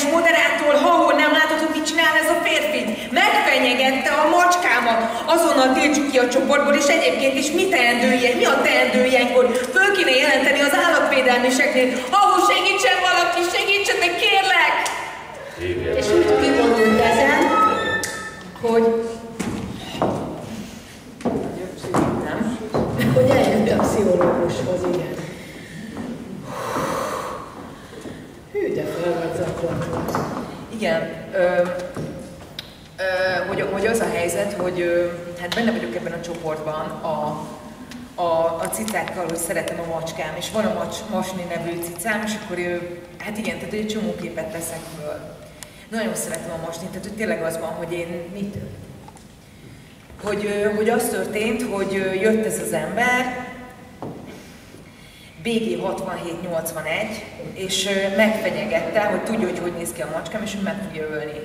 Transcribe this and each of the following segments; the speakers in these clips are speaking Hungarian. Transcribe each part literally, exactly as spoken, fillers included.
moderától, ha-hol nem látod, hogy mit csinál ez a férfi? Megfenyegette a macskámat. Azonnal tiltsuk ki a csoportból, és egyébként is mi teendő ilyen? Mi a teendő ilyenkor? Föl kéne jelenteni az állatvédelmiseknél. Ha-hol segítsen valaki, segítsetek, kérlek! Igen. És úgy kimondott ezen, hogy nem, hogy eljött a pszichológushoz, igen. Hű, de fel vagy zaklatva. Igen, ö, ö, hogy, hogy az a helyzet, hogy ö, hát benne vagyok ebben a csoportban a, a, a cicákkal, hogy szeretem a macskám, és van a macs, Masni nevű cicám, és akkor ő, hát igen, tehát egy csomó képet teszek föl. Nagyon szeretem a Masnit, tehát hogy tényleg az van, hogy én mit hogy, hogy az történt, hogy jött ez az ember, bé gé hatvanhét nyolcvanegy, és megfenyegette, hogy tudja, hogy hogy néz ki a macskám, és ő meg fogja ölni.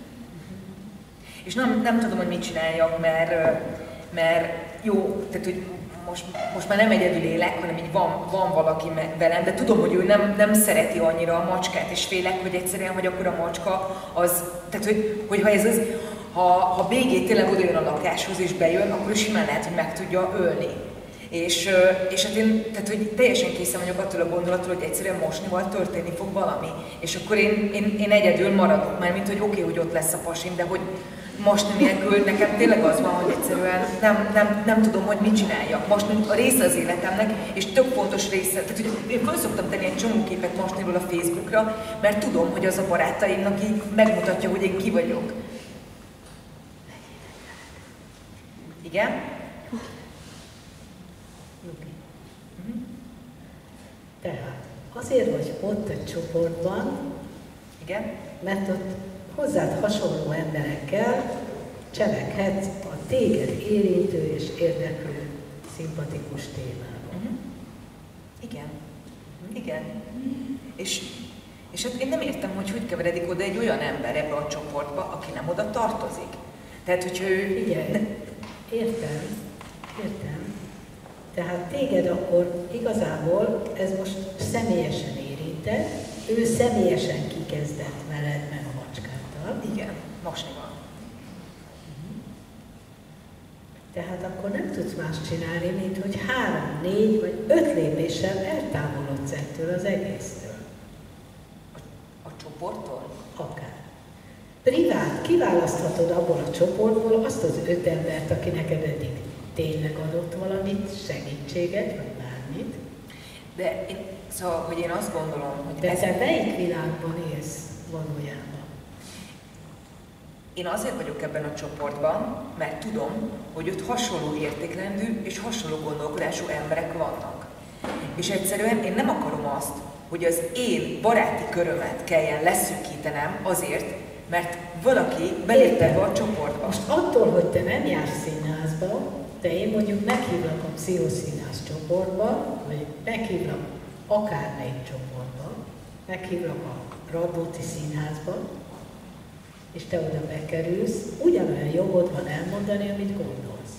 És nem, nem tudom, hogy mit csináljak, mert, mert jó, tehát hogy most, most már nem egyedül élek, hanem így van, van valaki velem, de tudom, hogy ő nem, nem szereti annyira a macskát, és félek, hogy egyszerűen, hogy akkor a macska az, tehát hogy, hogy ha ez az, ha, ha bé gé tényleg oda jön a lakáshoz és bejön, akkor ő simán lehet, hogy meg tudja ölni. És, és hát én tehát, hogy teljesen készen vagyok attól a gondolattól, hogy egyszerűen Mosnival történni fog valami. És akkor én, én, én egyedül maradok, már mint hogy oké, okay, hogy ott lesz a pasim, de hogy Mosni nélkül nekem tényleg az van, hogy egyszerűen nem, nem, nem tudom, hogy mit csináljak. Mosni a része az életemnek, és tök fontos része. Tehát, hogy én föl szoktam tenni egy csomó képet Mosniról a Facebookra, mert tudom, hogy az a barátaimnak így megmutatja, hogy én ki vagyok. Igen? Okay. Uh-huh. Tehát azért vagy ott egy csoportban, igen? Mert ott hozzád hasonló emberekkel cselekedsz a téged érintő és érdeklő, szimpatikus témában. Uh-huh. Igen. Uh-huh. Igen. És, és hát én nem értem, hogy hogy keveredik oda egy olyan ember ebbe a csoportba, aki nem oda tartozik. Tehát, hogy ő... Figyelj, értem, értem. Tehát téged akkor igazából ez most személyesen érintett, ő személyesen kikezdett veled meg a macskáttal. Igen, Mosnival. Tehát akkor nem tudsz más csinálni, mint hogy három, négy vagy öt lépéssel eltávolodsz ettől az egésztől. A, a csoporttól? Akár. Privát, kiválaszthatod abból a csoportból azt az öt embert, aki neked eddig tényleg adott valamit, segítséget, vagy bármit. De én, szóval, hogy én azt gondolom, hogy... De ez... te melyik világban élsz valójában? Én azért vagyok ebben a csoportban, mert tudom, hogy ott hasonló értékrendű és hasonló gondolkodású emberek vannak. És egyszerűen én nem akarom azt, hogy az én baráti körömet kelljen leszűkítenem azért, mert valaki belépte be a csoportba. Most attól, hogy te nem jársz színházba, de én mondjuk meghívlak a pszichoszínház csoportba, vagy meghívlak akármelyik csoportba, meghívlak a Radnóti Színházba, és te oda bekerülsz, ugyanolyan jogod van elmondani, amit gondolsz.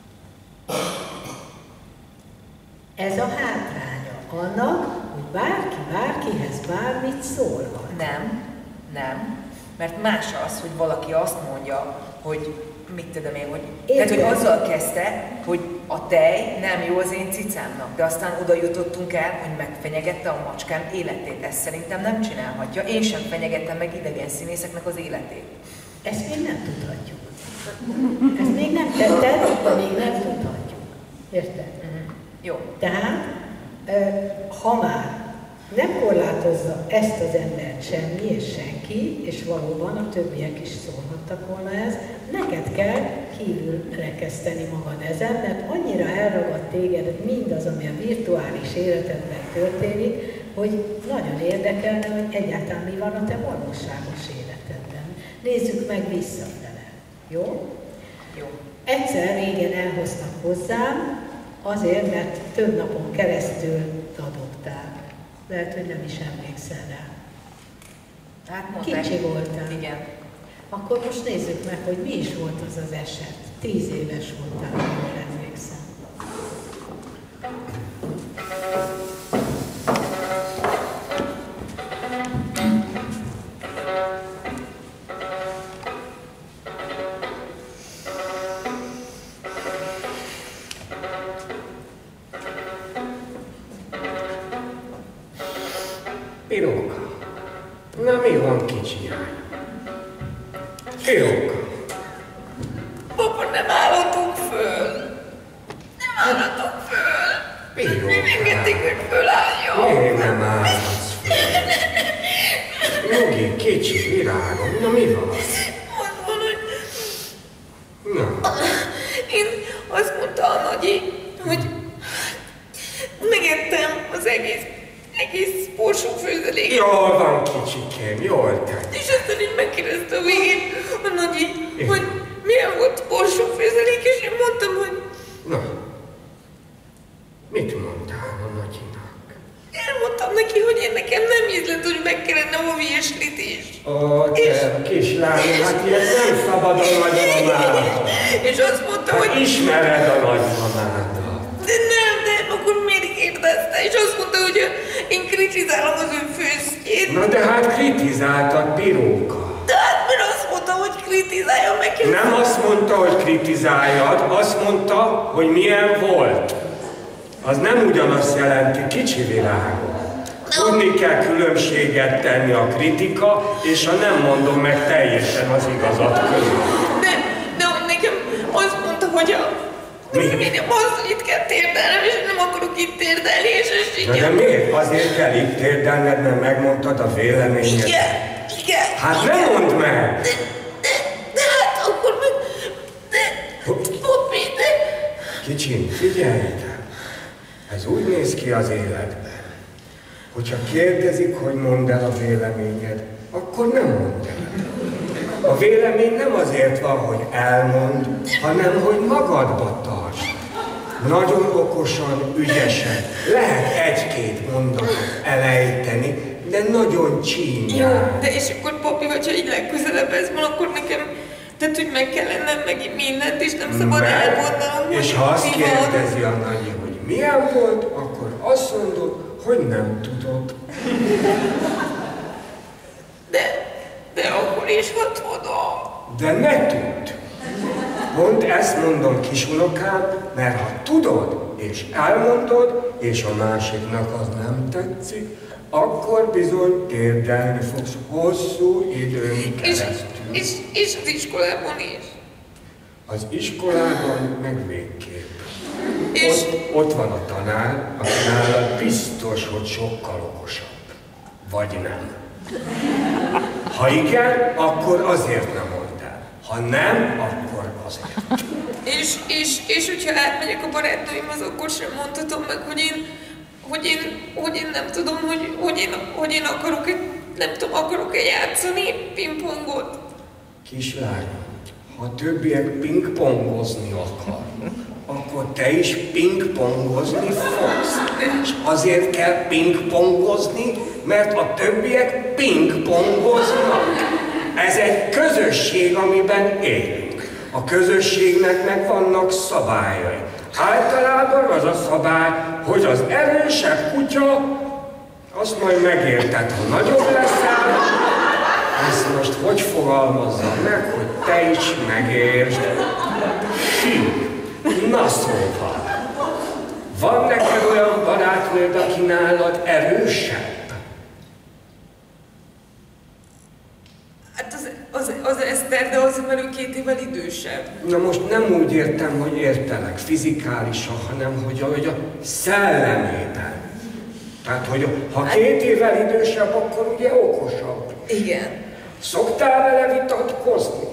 Ez a hátránya annak, hogy bárki bárkihez bármit szólhat. Nem, nem, mert más az, hogy valaki azt mondja, hogy mit tudom én, hogy... Tehát, hogy azzal kezdte, hogy a tej nem jó az én cicámnak, de aztán oda jutottunk el, hogy megfenyegette a macskám életét. Ezt szerintem nem csinálhatja. Én sem fenyegettem meg idegen színészeknek az életét. Ezt még nem tudhatjuk. Ezt még nem tetted, de még nem tudhatjuk. Érted? Uh-huh. Jó. Tehát, ha már nem korlátozza ezt az embert semmi és senki, és valóban a többiek is szólhattak volna ez, neked kell kívül rekeszteni magad ezen, mert annyira elragad téged mindaz, ami a virtuális életedben történik, hogy nagyon érdekelne, hogy egyáltalán mi van a te valóságos életedben. Nézzük meg visszafele. Jó? Jó. Egyszer régen elhoztak hozzám, azért, mert több napon keresztül dadogtál. Lehet, hogy nem is emlékszel rá. Hát mondták. Kicsi voltál. Igen. Akkor most nézzük meg, hogy mi is volt az az eset. Tíz éves voltál, jól emlékszem. Piróka. Na mi van, kicsi lány? Piróka. Papa, nem állhatunk föl. Nem állhatunk föl. Piróka. Nem engedik, hogy fölálljon. Miért nem állhatsz föl? Nyugi, kicsi, virágom. Na mi van? Az van, hogy... Na. Én azt mondta a nagyi, hogy megettem az egész, egész borsófőzeléket. Jól van, kicsikém, jól tett. És aztán így megkérdezte a végén a nagyi, hogy milyen volt borsófőzelék, és én mondtam, hogy... Na, mit mondtál a nagyinak? Elmondtam neki, hogy én nekem nem ízlett, hogy meg kellene a vieslit is. Ó, te és... kislányom, hát ilyet nem szabad a nagymamának. És azt mondta, hát hogy... ismered a nagymamádat. De nem, de akkor miért kérdezte? És azt mondta, hogy én kritizálom az ő főztjét. Na de hát kritizáltad, Piróka. De hát mert azt mondta, hogy kritizáljam meg. Nem azt mondta, hogy kritizáljad, azt mondta, hogy milyen volt. Az nem ugyanazt jelenti, kicsi világom. Tudni kell különbséget tenni a kritika és a nem mondom meg teljesen az igazat között. De, de nekem azt mondta, hogy a... Mi? Én azt, hogy itt kell térdelnem, és nem akarok itt térdelni, és ez így... De, de miért? Azért kell itt térdelned, mert megmondtad a véleményed. Igen, igen. Hát igen. ne mondd meg! De, de, de hát akkor meg... De, Popi, de... Kicsim, figyelj ide! Ez úgy néz ki az életben, hogyha kérdezik, hogy mondd el a véleményed, akkor nem mondd el. A vélemény nem azért van, hogy elmond, hanem hogy magadba tartsd. Nagyon okosan, ügyesen. Lehet egy-két mondatot elejteni, de nagyon csínyán. Jó, de és akkor Papi, hogyha így legközelebb ez van, akkor nekem... Tehát, hogy meg kell lennem megint mindent, és nem szabad Meg, elmondanom, hogy és ha azt mi van. kérdezi a nagyi, hogy milyen volt, akkor azt mondod, hogy nem tudod. De, de akkor is ha tudom. De ne tudd! Pont ezt mondom kisunokám, mert ha tudod, és elmondod, és a másiknak az nem tetszik, akkor bizony térdelni fogsz hosszú időn keresztül. És, és, és az iskolában is. Az iskolában meg végképp. És... Ott, ott van a tanár, aki nálad biztos, hogy sokkal okosabb. Vagy nem. Ha igen, akkor azért nem mondd el. Ha nem, akkor azért. És, és, és hogyha átmegyek a barátnőimhoz, akkor sem mondhatom meg, hogy én, hogy én, hogy én nem tudom, hogy, hogy, én, hogy én akarok, nem tudom, akarok-e játszani pingpongot. Kislányom, ha a többiek pingpongozni akarnak, akkor te is pingpongozni fogsz. És azért kell pingpongozni, mert a többiek pingpongoznak. Ez egy közösség, amiben élünk. A közösségnek meg vannak szabályai. Általában az a szabály, hogy az erősebb kutya, azt majd megérted, ha nagyobb leszel, ezt most hogy fogalmazzam meg, hogy te is megértsd. Hű, na szóval, van neked olyan barátnőd, aki nálad erősebb? Hát az, az, az Eszter, de az már ő két évvel idősebb. Na most nem úgy értem, hogy értelek fizikálisan, hanem hogy a, hogy a szellemében. Tehát, hogy ha két évvel idősebb, akkor ugye okosabb. Igen. Szoktál vele vitatkozni?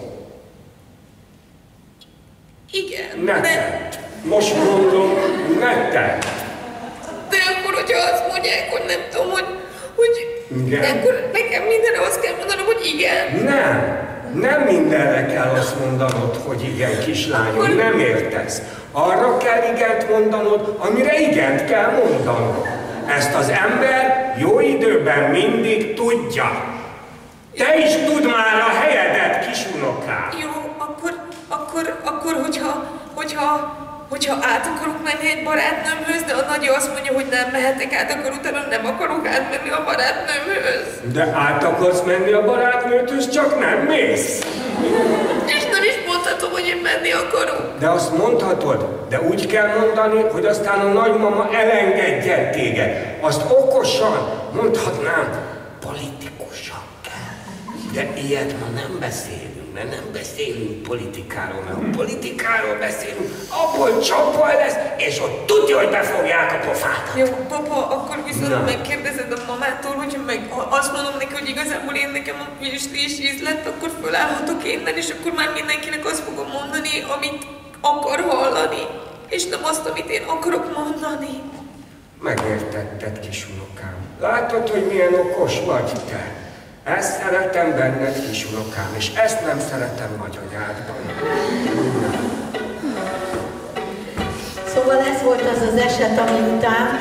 Igen. Ne de... tedd. Most mondom, ne tedd. De akkor, hogyha azt mondják, hogy nem tudom, hogy... hogy igen. De akkor nekem mindenre azt kell mondanom, hogy igen. Nem. Nem mindenre kell azt mondanod, hogy igen, kislányom, akkor... nem értesz. Arra kell igent mondanod, amire igent kell mondanod. Ezt az ember jó időben mindig tudja. Te is tudd már a helyedet, kisunokám. Jó, akkor, akkor, akkor hogyha, hogyha, hogyha át akarok menni egy barátnőmhöz, de a nagyi azt mondja, hogy nem mehetek át, akkor utána nem akarok átmenni a barátnőmhöz. De át akarsz menni a barátnőthöz, csak nem mész. És nem is mondhatom, hogy én én menni akarok. De azt mondhatod, de úgy kell mondani, hogy aztán a nagymama elengedjen téged. Azt okosan mondhatnám, politikusan kell. De ilyet ma nem beszélünk, mert nem beszélünk politikáról, mert ha politikáról beszélünk, abból csapaj lesz, és ott tudja, hogy befogják a pofát. Jó, papa, akkor viszont megkérdezed a mamától, hogyha meg azt mondom neki, hogy igazából én nekem a virsli is íz lett, akkor fölállhatok innen, és akkor már mindenkinek azt fogom mondani, amit akar hallani, és nem azt, amit én akarok mondani. Megértetted, kisunokám. Látod, hogy milyen okos vagy te? Ezt szeretem benned, kisunokám, és ezt nem szeretem nagyanyádban. Szóval ez volt az az eset, ami után...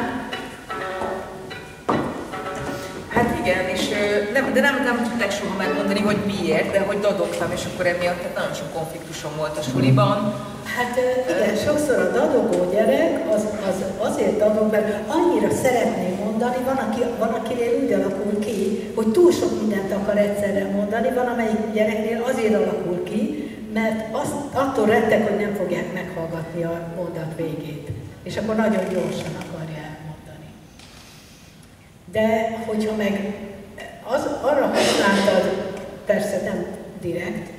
Hát igen, és nem, de nem, nem tudták soha megmondani, hogy miért, de hogy dadogtam, és akkor emiatt hát nagyon sok konfliktusom volt a suliban. Hát igen, sokszor a dadogó gyerek az, az azért dadog, mert annyira szeretné mondani, van, aki, van akinél úgy alakul ki, hogy túl sok mindent akar egyszerre mondani, van amelyik gyereknél azért alakul ki, mert azt, attól rettek, hogy nem fogják meghallgatni a mondat végét. És akkor nagyon gyorsan akarja elmondani. De hogyha meg az, arra használtad, persze nem direkt,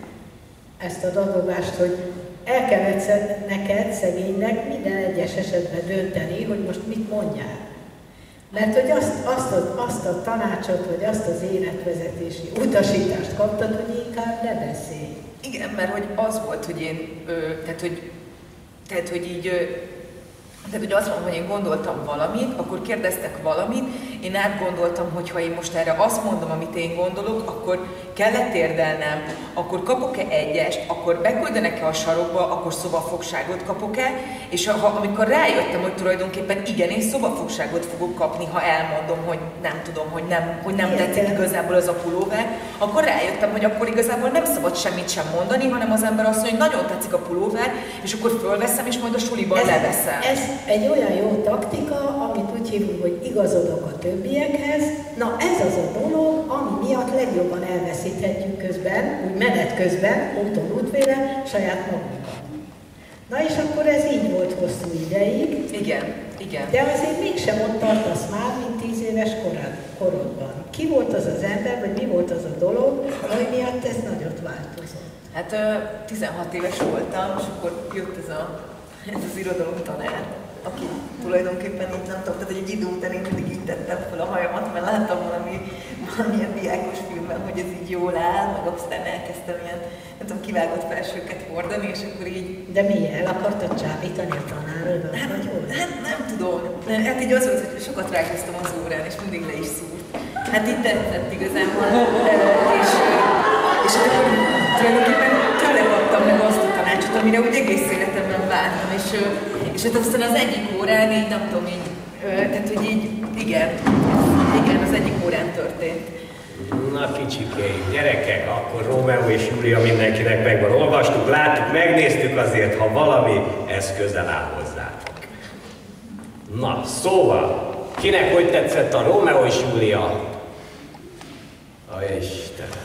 ezt a dadogást, hogy el kellett neked, szegénynek minden egyes esetben dönteni, hogy most mit mondjál. Mert hogy azt, azt, a, azt a tanácsot, vagy azt az életvezetési utasítást kaptad, hogy inkább ne beszélj. Igen, mert hogy az volt, hogy én, ö, tehát, hogy, tehát, hogy így, ö, tehát, hogy azt mondom, hogy én gondoltam valamit, akkor kérdeztek valamit, én átgondoltam, hogy ha én most erre azt mondom, amit én gondolok, akkor kell-e térdelnem, akkor kapok-e egyest, akkor beküldenek-e a sarokba, akkor szobafogságot kapok-e, és ha, amikor rájöttem, hogy tulajdonképpen igen, én szobafogságot fogok kapni, ha elmondom, hogy nem tudom, hogy nem, hogy nem tetszik igazából az a pulóver, akkor rájöttem, hogy akkor igazából nem szabad semmit sem mondani, hanem az ember azt mondja, hogy nagyon tetszik a pulóver, és akkor fölveszem, és majd a suliban ez, leveszem. Ez egy olyan jó taktika, amit úgy hívunk, hogy igazodok a többiekhez. Na ez az a dolog, ami miatt legjobban elveszíthetjük közben, úgy menet közben, úton útvére, saját magunkat. Na és akkor ez így volt hosszú ideig. Igen, igen. De azért mégsem ott tartasz már, mint tíz éves korod, korodban. Ki volt az az ember, vagy mi volt az a dolog, ami miatt ez nagyot változott? Hát tizenhat éves voltam, és akkor jött ez, a, ez az irodalomtanár, aki tulajdonképpen így nem tudom, tehát egy idő után én mindig így tettem fel a hajamat, mert láttam valami, valamilyen diákos filmben, hogy ez így jól áll, meg aztán elkezdtem ilyen, nem tudom, kivágott felsőket hordani, és akkor így... De mi, el akartad csábítani a tanárodat, hát, vagy hol? Hát nem tudom. Hát így az volt, hogy sokat rákoztam az órán, és mindig le is szúrt. Hát így tetszett igazából, és, és akkor tulajdonképpen tőle kaptam meg azt a tanácsot, amire úgy egész életemben vártam, és, és hát aztán az egyik órán így, nem tudom, így, tehát hogy így, igen, igen, az egyik órán történt. Na kicsikéim, gyerekek, akkor Rómeó és Júlia mindenkinek megvan. Olvastuk, láttuk, megnéztük azért, ha valami, ez közel áll hozzátok. Na, szóval, kinek hogy tetszett a Rómeó és Júlia? A Istenem.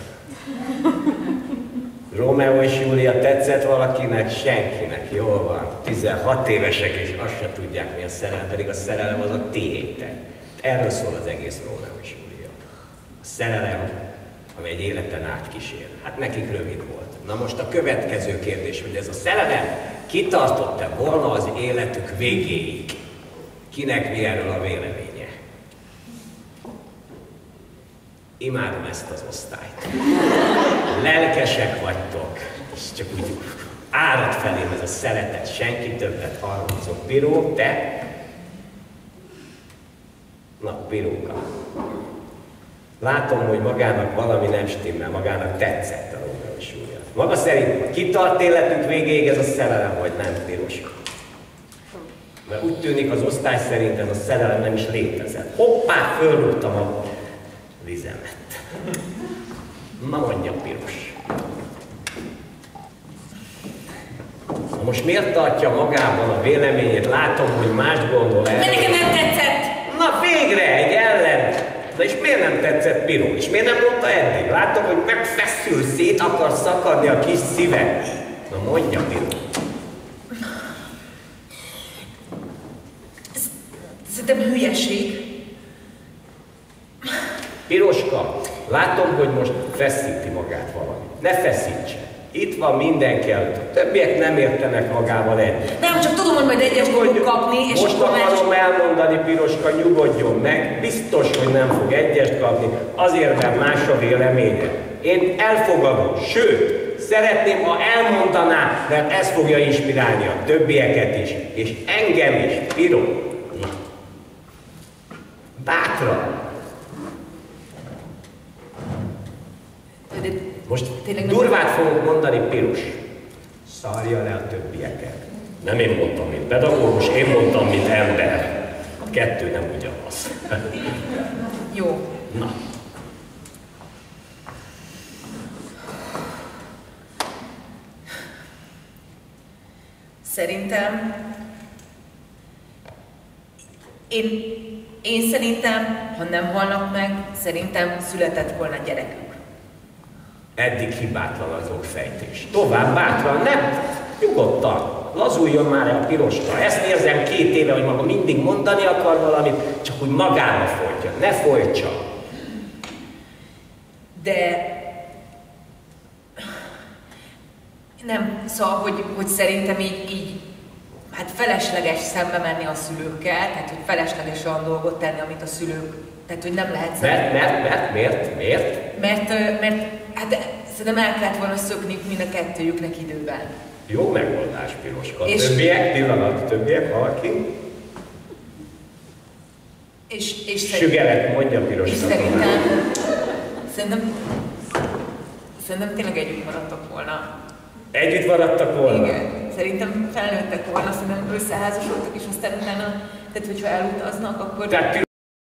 Rómeó és Júlia tetszett valakinek? Senkinek. Jól van. tizenhat évesek, és azt se tudják, mi a szerelem, pedig a szerelem az a tiétek. Erről szól az egész Rómeó és Júlia. A szerelem, ami egy életen át kísér. Hát nekik rövid volt. Na most a következő kérdés, hogy ez a szerelem kitartott-e volna az életük végéig? Kinek mi erről a véleménye? Imádom ezt az osztályt. Lelkesek vagytok, és csak úgy árad felém ez a szeretet, senki többet harmadszok. Piró, te? Na, Piróka. Látom, hogy magának valami nem stimmel, magának tetszett a Rómeó és Júlia. Maga szerint kitart életük végéig ez a szerelem, vagy nem, Piroska? Mert úgy tűnik az osztály szerint ez a szerelem nem is létezett. Hoppá, fölrúgtam a vizemet. Na mondja, Piros. Na most miért tartja magában a véleményét? Látom, hogy más gondol el. Mert nekem nem tetszett! Na végre, egy ellen! De és miért nem tetszett Piró? És miért nem mondta eddig? Látom, hogy megfeszül, szét akar szakadni a kis szíve. Na mondja, Piros. Szerintem hülyeség. Piroska, látom, hogy most feszíti magát valami. Ne feszítse. Itt van mindenki előtt. A többiek nem értenek magával egyet. Nem, csak tudom, hogy majd egyet fogok kapni, és most akkor akarom elmondani, Piroska, nyugodjon meg. Biztos, hogy nem fog egyest kapni, azért, mert más a véleménye. Én elfogadom, sőt, szeretném, ha elmondaná, mert ez fogja inspirálni a többieket is, és engem is, Piro. Bátran. Most durvát fogok mondani, Piros. Szárja le a többieket. Nem én mondtam, mint pedagógus, én mondtam, mint ember. A kettő nem ugyanaz. Jó. Na. Szerintem... Én, én szerintem, ha nem halnak meg, szerintem született volna gyerekük. Eddig hibátlan az okfejtés. Tovább bátran, nem? Nyugodtan. Lazuljon már el, Piroska. Ezt érzem két éve, hogy maga mindig mondani akar valamit, csak úgy magába folytja. Ne folytsa. De... Nem, szóval, hogy, hogy szerintem így, így hát felesleges szembe menni a szülőkkel, tehát hogy felesleges olyan dolgot tenni, amit a szülők, tehát hogy nem lehet mert, mert, mert, miért, miért? Mert, mert hát szerintem el kellett volna szökni mind a kettőjüknek időben. Jó megoldás, Piroska. És többiek, pillanat, többiek, valaki? És, és Sügelet, mondja, Piroska. És szerintem, szerintem, szerintem tényleg együtt maradtak volna. Együtt maradtak volna? Igen. Szerintem felnőttek volna, szerintem összeházasodtak, és aztán utána, tehát hogyha elutaznak, akkor... Tehát